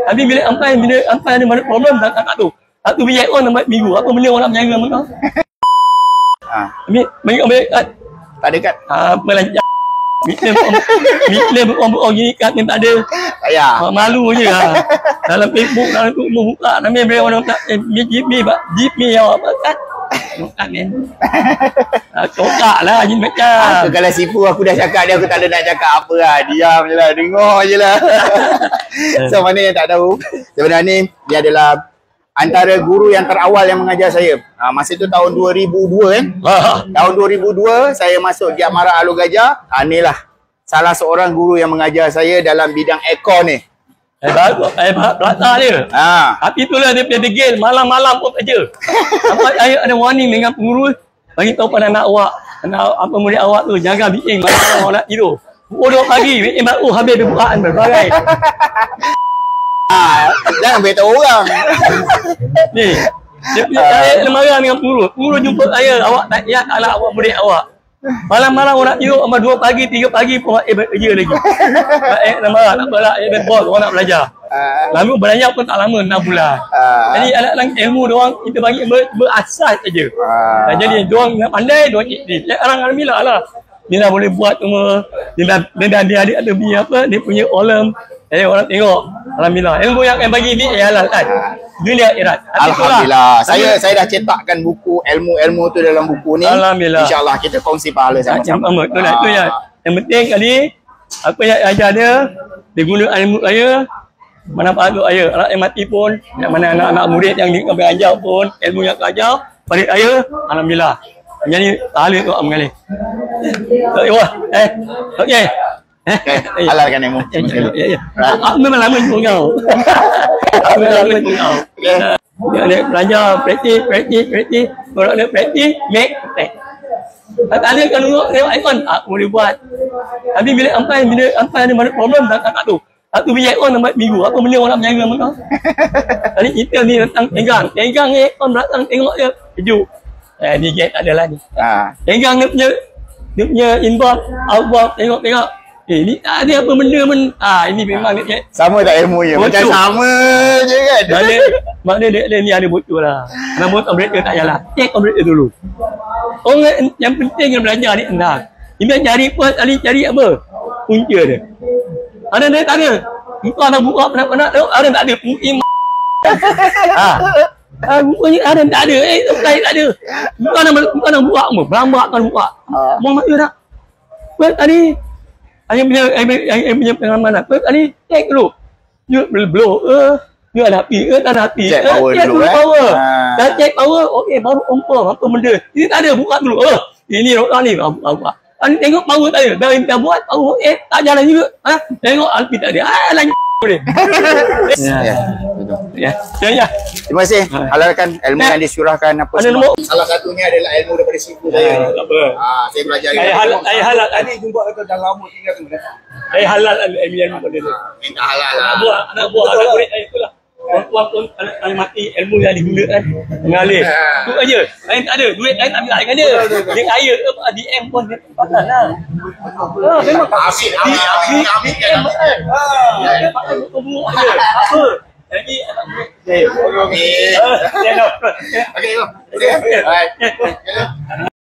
Tapi bila ampai ada mana problem tak tu. Satu bilik orang nampak minggu. Apa benda orang nak menjaga mana? Ambil tak ada kad. Belanja. Mikir orang gini kad ni tak ada. Payah. Malu je lah. Dalam Facebook, dalam tu buka. Namanya bila orang tak jeep ni awak apa kad? Bukan kan. Cokak lah jenis macam. Aku kalau sipu aku dah cakap dia, aku tak ada nak cakap apa lah. Diam je lah, dengar je lah. So mana yang tak tahu, sebenarnya dia adalah antara guru yang terawal yang mengajar saya. Masa tu tahun 2002 kan. Tahun 2002 saya masuk Giat Mara Alor Gajah. Ni lah salah seorang guru yang mengajar saya dalam bidang aircon ni. Belakang dia. Tapi itulah dia punya degil. Malam-malam pun kerja. Sampai saya ada warning dengan pengurus. Bagi tahu pada anak awak. Apa murid awak tu. Jaga bikin malam awak nak tidur. Pukul 2 pagi. Bikin baru habis berbukaan berbagai. Jangan beritahu orang. Ni. Saya marah dengan pengurus. Pengurus jumpa saya. Awak tak ingat anak awak murid awak. Malam-malam orang nak tidur sama 2 pagi, 3 pagi pun kerja lagi. Nak marah, tak apalah. Bos, orang nak belajar. Lalu belajar pun tak lama, 6 bulan. Jadi anak-anak ilmu diorang, kita bagi berasas saja. Jadi diorang nak pandai, diorang iktif. Alhamdulillah lah. Dia dah boleh buat semua. Dia adik-adik ada punya apa, dia punya olam. Jadi orang tengok. Alhamdulillah. Ilmu yang bagi ni halal kan. Dunia akhirat. Alhamdulillah. Saya dah cetakkan buku ilmu-ilmu tu dalam buku ni. Alhamdulillah. InsyaAllah kita kongsi pahala sama-sama. Itulah itu ya. Yang penting kali apa yang ajar dia guna ilmu saya. Mana patut saya. Anak yang mati pun, yang mana anak-anak murid yang kami ajar pun ilmu yang ajar pada saya, alhamdulillah. Jadi pahala tu mengalir. Okey. Halalkan ilmu. Ya. Aku memang lama jumpa kau. Aku memang lama jumpa kau. Dia belajar, praktis. Kalau dia praktis, make perfect. Tak ada kan tengok ikon, aku boleh buat. Tapi bila ampai ada mana problem tak tu. Satu bilik ikon nampak minggu. Apa benda orang nak menjaga mana? Tadi kita ni tentang pegang ikon belakang tengok dia sejuk. Ni gate tak ada lah ni. Pegang dia punya inbox, outbox, tengok. Ni tak ada apa benda pun. Ini memang dia sama tak ilmunya? Macam sama je kan? Maknanya dia ni ada bocor lah. Kalau motor breaker tak jalan, check breaker dulu. Orang yang penting yang belajar ni hendak. Dia cari apa? Punca dia. Ada dia tak ada. Buka nak buka penat-penat tu, ada tak ada. Bukanya ada tak ada. Tak ada. Bukan nak buka semua. Berambak kan buka. Muhammad dia tak. Tadi Saya punya pengalaman apa tadi check dulu. Dia blow dia ada api tak ada api. Check power dulu power. Dah check power, okey baru confirm apa benda. Ini tak ada buka dulu. Ini rotan ni buka. Tengok power tak ada. Dah minta buat power tak jalan juga. Tengok api tak ada. Lagi boleh. Ya. Terima kasih. Halalkan ilmu yang disyurahkan apa semua. Salah satunya adalah ilmu daripada sipu saya. Saya belajar. Saya halal. Tadi jumpa kata dah lama tinggal tu. Saya halal ilmu pada dia. Minta halal lah. Anak buah anak murid saya itulah. Orang pun anak mati ilmu yang digunakan mengalir. Tu aja. Lain tak ada. Duit lain tak ambil dengan dia. Dia kaya DM pun dia pakai lah. Memang amin. Apa? Jadi anak murid. Okey. Okey.